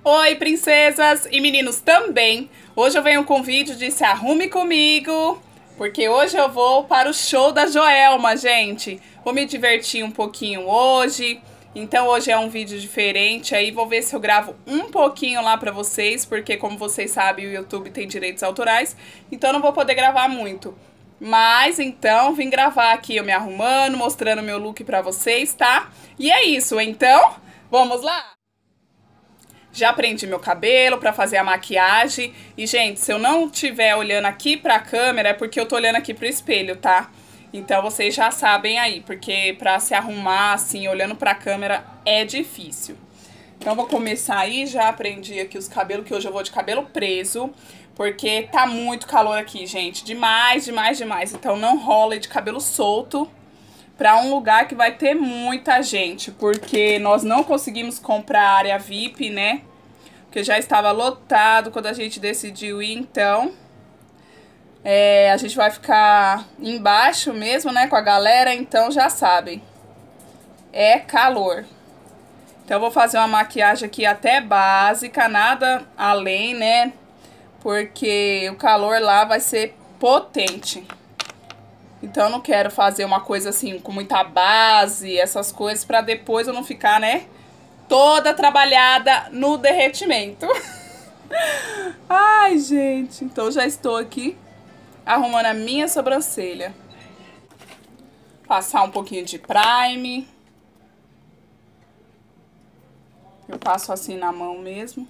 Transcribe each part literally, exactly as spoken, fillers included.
Oi, princesas e meninos também. Hoje eu venho com um vídeo de Se Arrume Comigo, porque hoje eu vou para o show da Joelma, gente. Vou me divertir um pouquinho hoje, então hoje é um vídeo diferente. Aí vou ver se eu gravo um pouquinho lá pra vocês, porque como vocês sabem, o YouTube tem direitos autorais, então eu não vou poder gravar muito. Mas então vim gravar aqui eu me arrumando, mostrando meu look pra vocês, tá? E é isso, então vamos lá! Já prendi meu cabelo pra fazer a maquiagem. E, gente, se eu não estiver olhando aqui pra câmera, é porque eu tô olhando aqui pro espelho, tá? Então, vocês já sabem aí, porque pra se arrumar, assim, olhando pra câmera, é difícil. Então, vou começar aí, já prendi aqui os cabelos, que hoje eu vou de cabelo preso, porque tá muito calor aqui, gente. Demais, demais, demais. Então, não rola de cabelo solto pra um lugar que vai ter muita gente, porque nós não conseguimos comprar a área V I P, né? Porque já estava lotado quando a gente decidiu ir, então é, a gente vai ficar embaixo mesmo, né, com a galera, então já sabem, é calor. Então eu vou fazer uma maquiagem aqui até básica, nada além, né, porque o calor lá vai ser potente. Então, eu não quero fazer uma coisa assim, com muita base, essas coisas, pra depois eu não ficar, né, toda trabalhada no derretimento. Ai, gente. Então, já estou aqui arrumando a minha sobrancelha. Passar um pouquinho de prime. Eu passo assim na mão mesmo.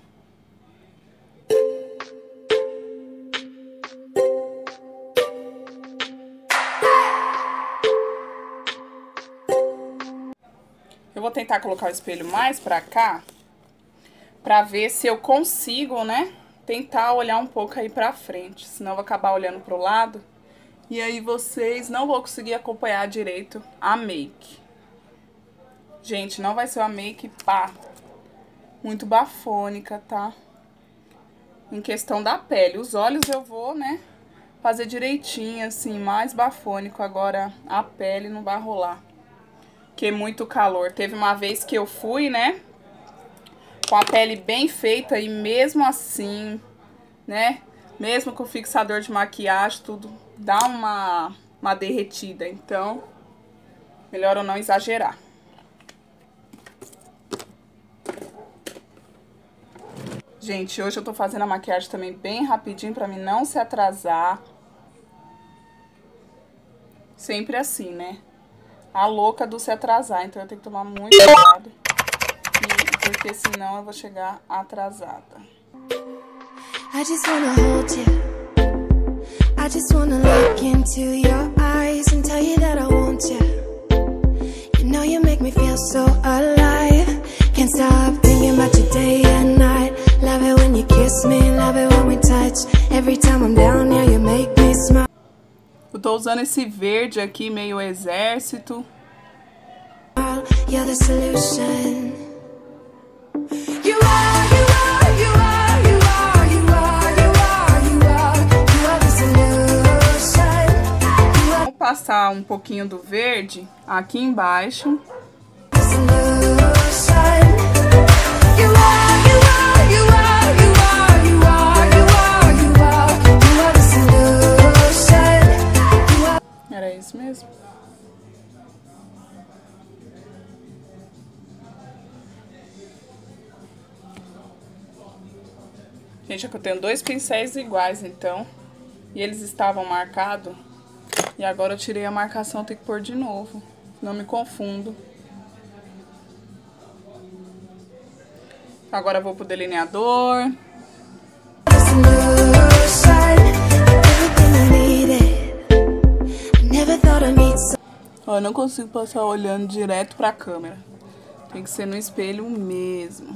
Eu vou tentar colocar o espelho mais pra cá, pra ver se eu consigo, né, tentar olhar um pouco aí pra frente. Senão eu vou acabar olhando pro lado e aí vocês não vão conseguir acompanhar direito a make. Gente, não vai ser uma make, pá, muito bafônica, tá? Em questão da pele. Os olhos eu vou, né, fazer direitinho, assim, mais bafônico. Agora a pele não vai rolar, que é muito calor. Teve uma vez que eu fui, né, com a pele bem feita e mesmo assim, né, mesmo com o fixador de maquiagem, tudo dá uma, uma derretida. Então, melhor eu não exagerar. Gente, hoje eu tô fazendo a maquiagem também bem rapidinho pra mim não se atrasar. Sempre assim, né? A louca do se atrasar, então eu tenho que tomar muito cuidado, e, porque senão eu vou chegar atrasada. I just wanna hold you. I just wanna look into your eyes and tell you that I want you. You know you make me feel so alive. Can't stop thinking about you day and night. Love it when you kiss me, love it when we touch. Every time I'm down here you make me smile. Eu tô usando esse verde aqui, meio exército. You're the solution. You are, you are, you are, you are, you are, you are, you are, you are the solution. Vou passar um pouquinho do verde aqui embaixo. Era isso mesmo? Gente, é que eu tenho dois pincéis iguais, então. E eles estavam marcados. E agora eu tirei a marcação, tenho que pôr de novo. Não me confundo. Agora eu vou pro delineador. Ó, eu não consigo passar olhando direto pra câmera. Tem que ser no espelho mesmo.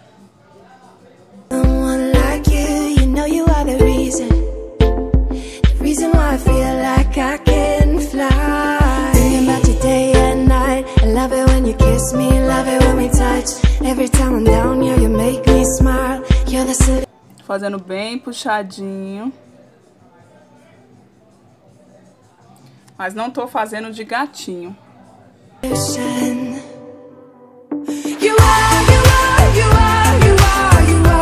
Fazendo bem puxadinho. Mas não tô fazendo de gatinho. You are, you are, you are, you are, you are.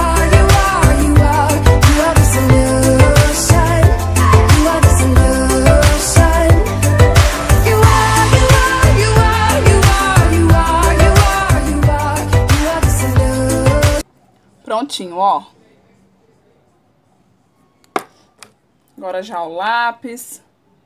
Prontinho, ó. Agora já o lápis.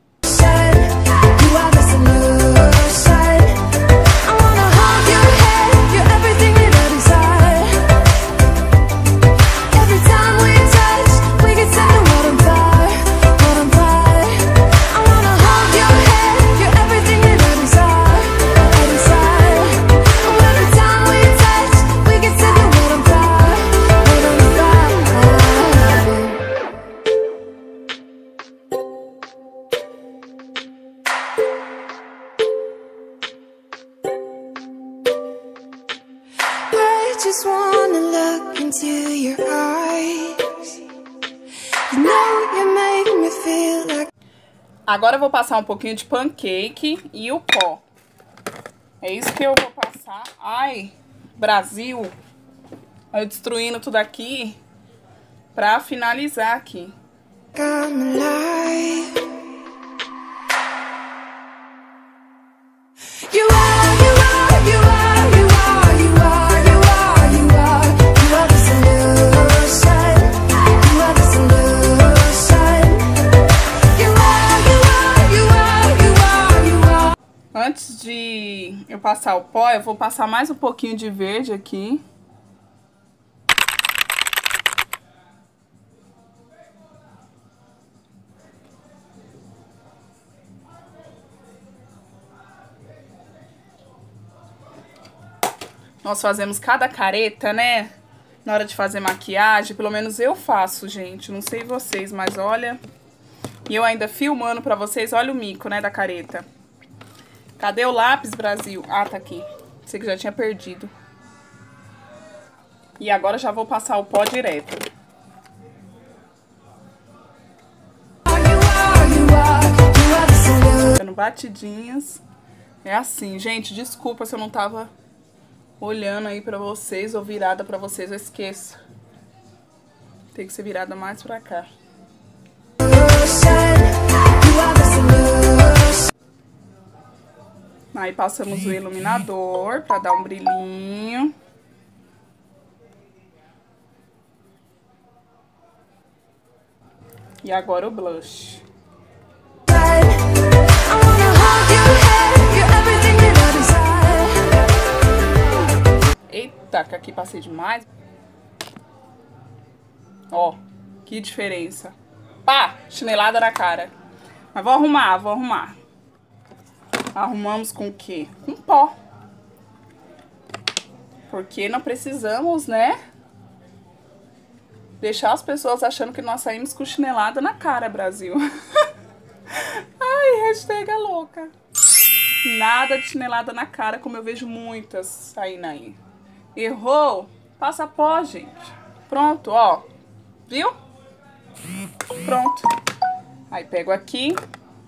Just wanna look into your eyes. You know you make me feel like... Agora eu vou passar um pouquinho de pancake e o pó. É isso que eu vou passar. Ai, Brasil. Eu destruindo tudo aqui pra finalizar aqui. I'm alive. You are, you are, you are, you are, you are, you are, you are, you are the solution. You are the solution. You are, you are, you are, you are, you are. Antes de eu passar o pó, eu vou passar mais um pouquinho de verde aqui. Nós fazemos cada careta, né? Na hora de fazer maquiagem, pelo menos eu faço, gente. Não sei vocês, mas olha... E eu ainda filmando pra vocês, olha o mico, né, da careta. Cadê o lápis, Brasil? Ah, tá aqui. Sei que já tinha perdido. E agora já vou passar o pó direto. Dando batidinhas. É assim, gente, desculpa se eu não tava... olhando aí pra vocês, ou virada pra vocês, eu esqueço. Tem que ser virada mais pra cá. Aí passamos o iluminador pra dar um brilhinho. E agora o blush. Eita, que aqui passei demais. Ó, que diferença. Pá, chinelada na cara. Mas vou arrumar, vou arrumar. Arrumamos com o quê? Com pó. Porque não precisamos, né? Deixar as pessoas achando que nós saímos com chinelada na cara, Brasil. Ai, hashtag é louca. Nada de chinelada na cara, como eu vejo muitas saindo aí. Errou? Passa pó, gente. Pronto, ó. Viu? Pronto. Aí pego aqui.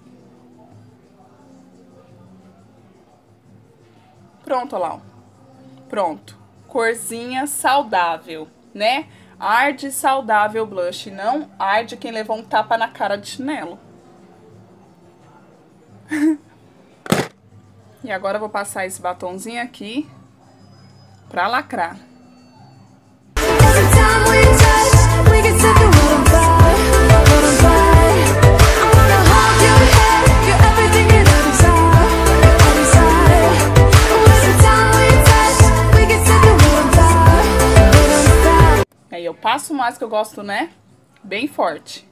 Pronto, ó lá, ó. Pronto. Corzinha saudável, né? Arde saudável blush, não arde quem levou um tapa na cara de chinelo. E agora eu vou passar esse batonzinho aqui pra lacrar. Aí eu passo mais, que eu gosto, né? Bem forte.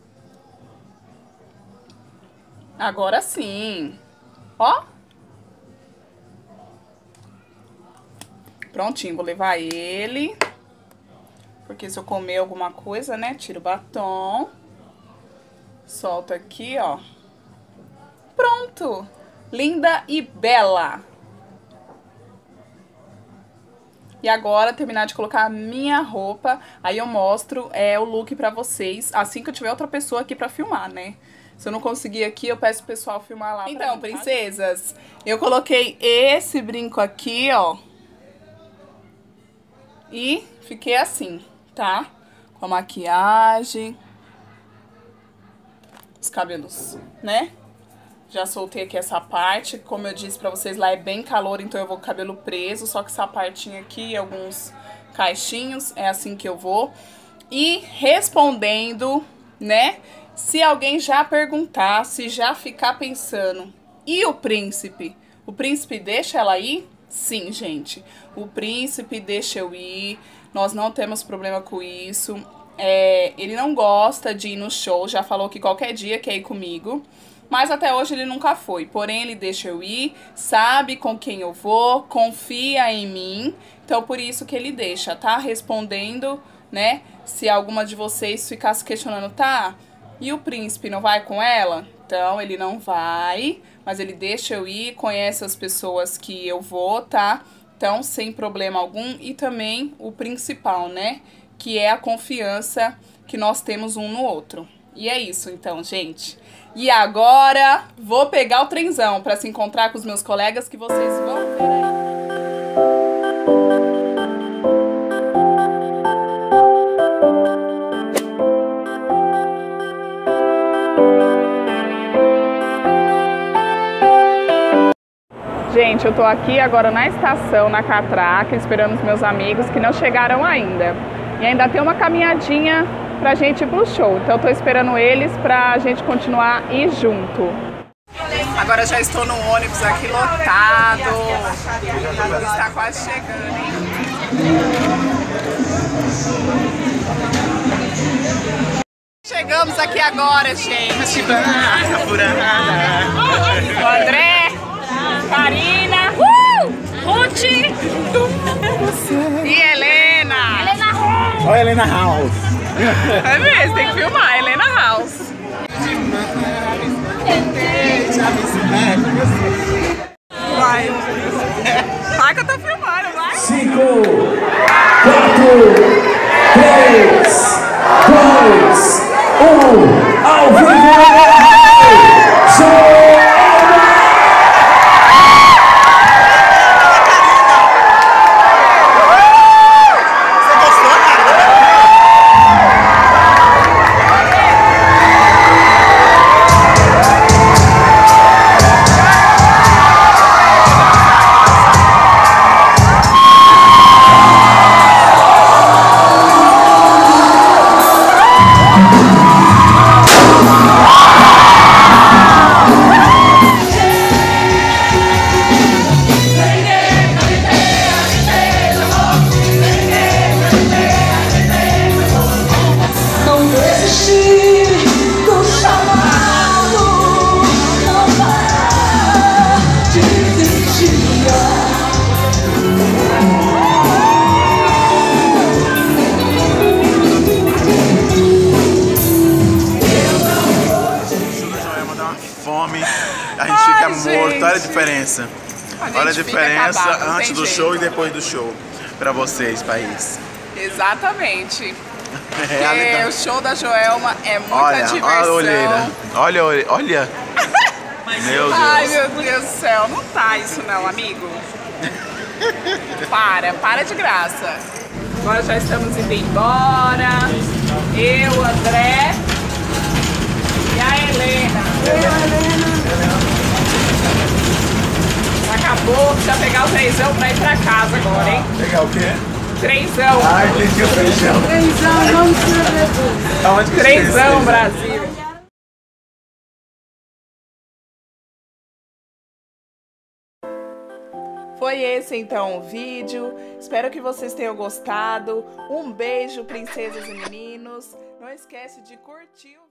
Agora sim. Ó. Prontinho, vou levar ele. Porque se eu comer alguma coisa, né? Tiro o batom. Solto aqui, ó. Pronto. Linda e bela. E agora, terminar de colocar a minha roupa, aí eu mostro é, o look pra vocês, assim que eu tiver outra pessoa aqui pra filmar, né? Se eu não conseguir aqui, eu peço pro pessoal filmar lá. Então, mim, princesas, tá? Eu coloquei esse brinco aqui, ó. E fiquei assim, tá? Com a maquiagem. Os cabelos, né? Já soltei aqui essa parte, como eu disse pra vocês, lá é bem calor, então eu vou com o cabelo preso, só que essa partinha aqui, alguns caixinhos, é assim que eu vou. E respondendo, né? Se alguém já perguntar, se já ficar pensando, e o príncipe? O príncipe deixa ela ir? Sim, gente. O príncipe deixa eu ir. Nós não temos problema com isso. É, ele não gosta de ir no show. Já falou que qualquer dia quer ir comigo. Mas até hoje ele nunca foi. Porém, ele deixa eu ir. Sabe com quem eu vou. Confia em mim. Então, por isso que ele deixa, tá? Respondendo, né? Se alguma de vocês ficar se questionando, tá? E o príncipe não vai com ela? Então, ele não vai, mas ele deixa eu ir, conhece as pessoas que eu vou, tá? Então, sem problema algum. E também o principal, né? Que é a confiança que nós temos um no outro. E é isso, então, gente. E agora, vou pegar o trenzão para se encontrar com os meus colegas que vocês vão ver aí. Gente, eu tô aqui agora na estação, na Catraca, esperando os meus amigos que não chegaram ainda. E ainda tem uma caminhadinha pra gente ir pro show. Então eu tô esperando eles pra gente continuar e ir junto. Agora já estou no ônibus aqui lotado. Está quase chegando, hein? Chegamos aqui agora, gente. O André, Karina, uh! Ruth e Helena. Helena House. Olha a Helena House. É mesmo, tem que filmar, Helena House. Vai. Vai que eu tô filmando, vai. Cinco, quatro, três, dois, um, ao vivo! A gente fica Ai, morto, gente. Olha a diferença. A olha a diferença acabado, antes do jeito. show e depois do show. Pra vocês, país. Exatamente. Porque o show da Joelma é muita olha, diversão. Olha a olheira. Olha, olha. olha. Meu Deus. Ai, meu Deus do céu. Não tá isso não, amigo. Para, para de graça. Agora já estamos indo embora. Eu, André e a Helena. Eu, Helena. Acabou, precisa pegar o trenzão pra ir pra casa agora, hein? Pegar o quê? Trenzão. Ai, entendi o trenzão. Trenzão, vamos ver. Aonde que Trenzão, Brasil. Foi esse então o vídeo. Espero que vocês tenham gostado. Um beijo, princesas e meninos. Não esquece de curtir o